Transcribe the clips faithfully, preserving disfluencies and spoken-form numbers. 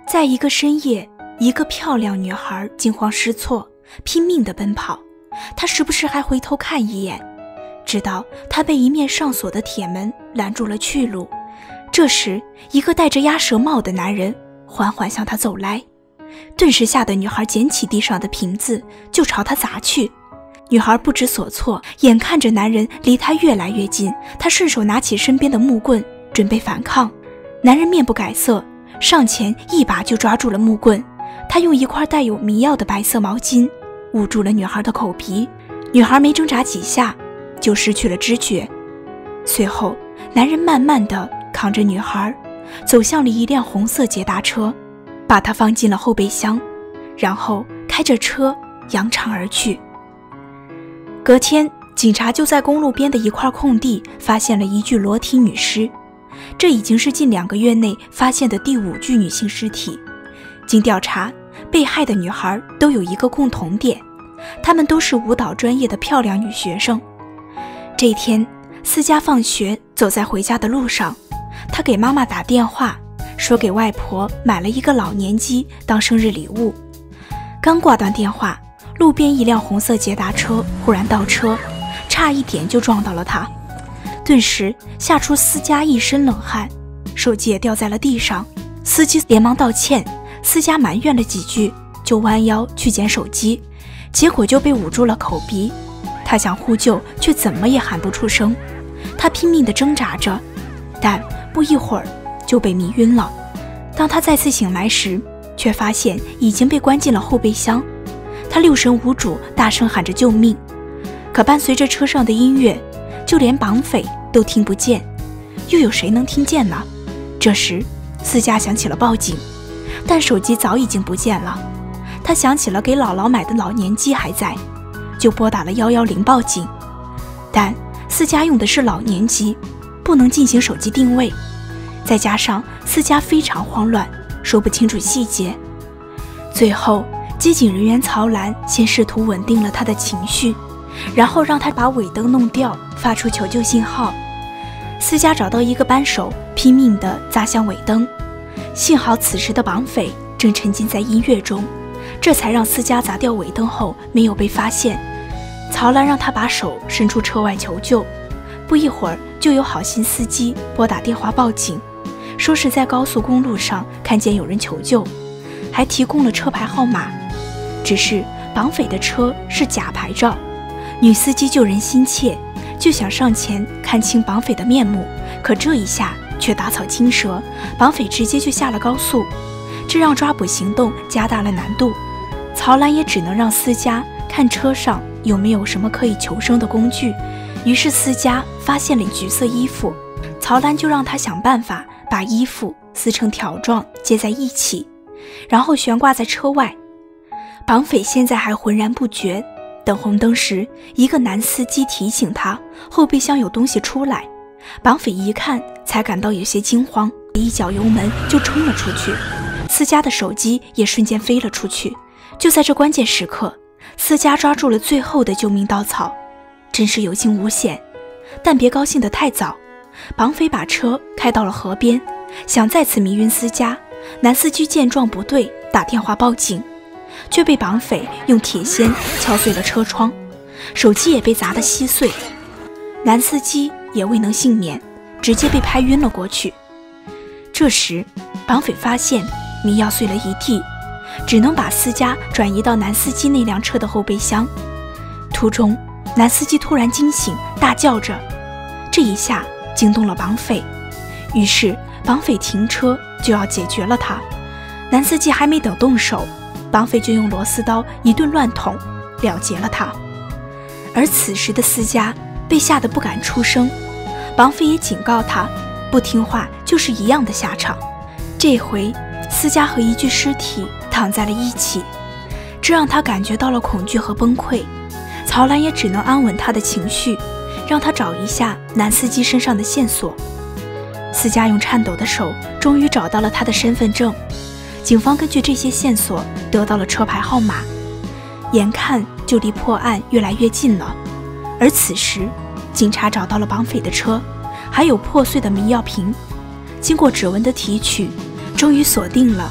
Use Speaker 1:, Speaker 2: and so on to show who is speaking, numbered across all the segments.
Speaker 1: 在一个深夜，一个漂亮女孩惊慌失措，拼命地奔跑。她时不时还回头看一眼，直到她被一面上锁的铁门拦住了去路。这时，一个戴着鸭舌帽的男人缓缓向她走来，顿时吓得女孩捡起地上的瓶子就朝他砸去。女孩不知所措，眼看着男人离她越来越近，她顺手拿起身边的木棍准备反抗。男人面不改色，上前一把就抓住了木棍，他用一块带有迷药的白色毛巾捂住了女孩的口鼻。女孩没挣扎几下就失去了知觉。随后，男人慢慢地扛着女孩走向了一辆红色捷达车，把她放进了后备箱，然后开着车扬长而去。隔天，警察就在公路边的一块空地发现了一具裸体女尸，这已经是近两个月内发现的第五具女性尸体。经调查，被害的女孩都有一个共同点，她们都是舞蹈专业的漂亮女学生。这一天，思佳放学走在回家的路上，她给妈妈打电话，说给外婆买了一个老年机当生日礼物。刚挂断电话，路边一辆红色捷达车忽然倒车，差一点就撞到了她。顿时吓出思佳一身冷汗，手机也掉在了地上。司机连忙道歉，思佳埋怨了几句，就弯腰去捡手机，结果就被捂住了口鼻。她想呼救，却怎么也喊不出声。她拼命地挣扎着，但不一会儿就被迷晕了。当她再次醒来时，却发现已经被关进了后备箱。她六神无主，大声喊着救命，可伴随着车上的音乐，就连绑匪都听不见，又有谁能听见呢？这时，思佳想起了报警，但手机早已经不见了。她想起了给姥姥买的老年机还在，就拨打了一一零报警。但思佳用的是老年机，不能进行手机定位，再加上思佳非常慌乱，说不清楚细节。最后，接警人员曹兰先试图稳定了她的情绪，然后让她把尾灯弄掉，发出求救信号。思佳找到一个扳手，拼命地砸向尾灯。幸好此时的绑匪正沉浸在音乐中，这才让思佳砸掉尾灯后没有被发现。曹兰让她把手伸出车外求救，不一会儿就有好心司机拨打电话报警，说是在高速公路上看见有人求救，还提供了车牌号码。只是绑匪的车是假牌照，女司机救人心切，就想上前看清绑匪的面目，可这一下却打草惊蛇，绑匪直接就下了高速，这让抓捕行动加大了难度。曹兰也只能让思佳看车上有没有什么可以求生的工具，于是思佳发现了橘色衣服，曹兰就让她想办法把衣服撕成条状接在一起，然后悬挂在车外。绑匪现在还浑然不觉，等红灯时，一个男司机提醒他后备箱有东西出来，绑匪一看才感到有些惊慌，一脚油门就冲了出去，思佳的手机也瞬间飞了出去。就在这关键时刻，思佳抓住了最后的救命稻草，真是有惊无险。但别高兴得太早，绑匪把车开到了河边，想再次迷晕思佳。男司机见状不对，打电话报警，却被绑匪用铁锨敲碎了车窗，手机也被砸得稀碎。男司机也未能幸免，直接被拍晕了过去。这时，绑匪发现迷药碎了一地，只能把思佳转移到男司机那辆车的后备箱。途中，男司机突然惊醒，大叫着，这一下惊动了绑匪，于是绑匪停车就要解决了他。男司机还没等动手，绑匪就用螺丝刀一顿乱捅，了结了他。而此时的思佳被吓得不敢出声，绑匪也警告他，不听话就是一样的下场。这回思佳和一具尸体躺在了一起，这让他感觉到了恐惧和崩溃。曹兰也只能安稳他的情绪，让他找一下男司机身上的线索。思佳用颤抖的手终于找到了他的身份证，警方根据这些线索得到了车牌号码，眼看就离破案越来越近了。而此时，警察找到了绑匪的车，还有破碎的迷药瓶，经过指纹的提取，终于锁定了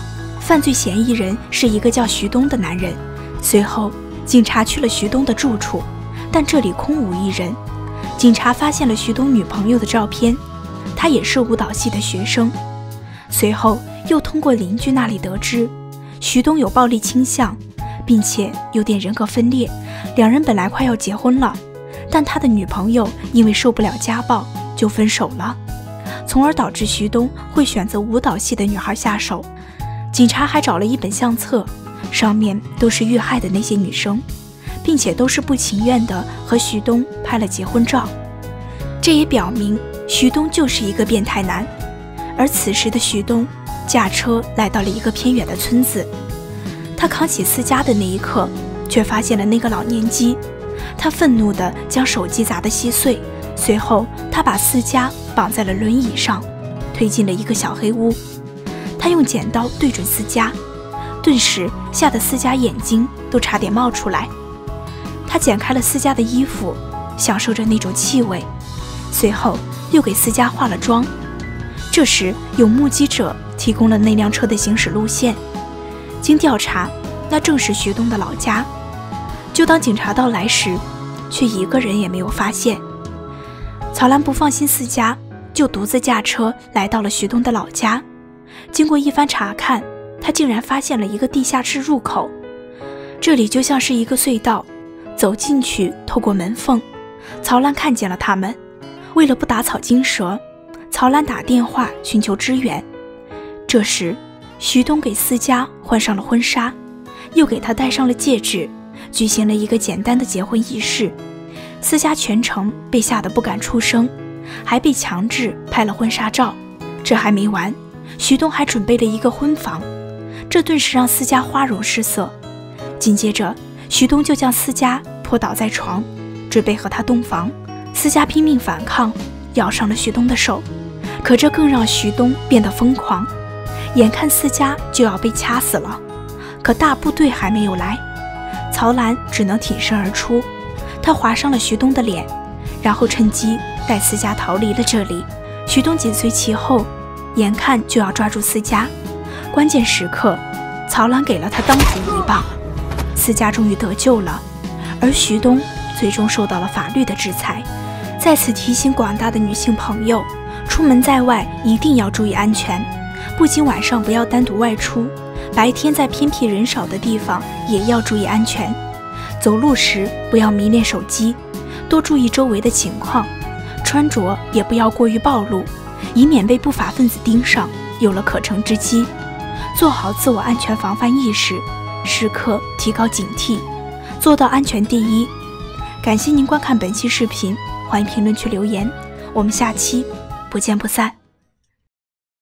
Speaker 1: 犯罪嫌疑人是一个叫徐东的男人。随后，警察去了徐东的住处，但这里空无一人。警察发现了徐东女朋友的照片，她也是舞蹈系的学生。随后又通过邻居那里得知，徐东有暴力倾向，并且有点人格分裂。两人本来快要结婚了，但他的女朋友因为受不了家暴就分手了，从而导致徐东会选择舞蹈系的女孩下手。警察还找了一本相册，上面都是遇害的那些女生，并且都是不情愿地和徐东拍了结婚照。这也表明徐东就是一个变态男。而此时的徐东驾车来到了一个偏远的村子，他扛起私家的那一刻，却发现了那个老年机。他愤怒地将手机砸得稀碎，随后他把私家绑在了轮椅上，推进了一个小黑屋。他用剪刀对准私家，顿时吓得私家眼睛都差点冒出来。他剪开了私家的衣服，享受着那种气味，随后又给私家化了妆。这时有目击者提供了那辆车的行驶路线，经调查，那正是徐东的老家。就当警察到来时，却一个人也没有发现。曹兰不放心私家，就独自驾车来到了徐东的老家。经过一番查看，他竟然发现了一个地下室入口，这里就像是一个隧道，走进去透过门缝，曹兰看见了他们。为了不打草惊蛇，曹兰打电话寻求支援。这时徐东给私家换上了婚纱，又给她戴上了戒指，举行了一个简单的结婚仪式。私家全程被吓得不敢出声，还被强制拍了婚纱照。这还没完，徐东还准备了一个婚房，这顿时让私家花容失色。紧接着徐东就将私家扑倒在床，准备和他洞房。私家拼命反抗，咬伤了徐东的手，可这更让徐东变得疯狂。眼看私家就要被掐死了，可大部队还没有来，曹兰只能挺身而出。她划伤了徐东的脸，然后趁机带私家逃离了这里。徐东紧随其后，眼看就要抓住私家。关键时刻，曹兰给了他当头一棒，私家终于得救了，而徐东最终受到了法律的制裁。在此提醒广大的女性朋友，出门在外一定要注意安全，不仅晚上不要单独外出，白天在偏僻人少的地方也要注意安全。走路时不要迷恋手机，多注意周围的情况，穿着也不要过于暴露，以免被不法分子盯上，有了可乘之机。做好自我安全防范意识，时刻提高警惕，做到安全第一。感谢您观看本期视频，欢迎评论区留言，我们下期不见不散。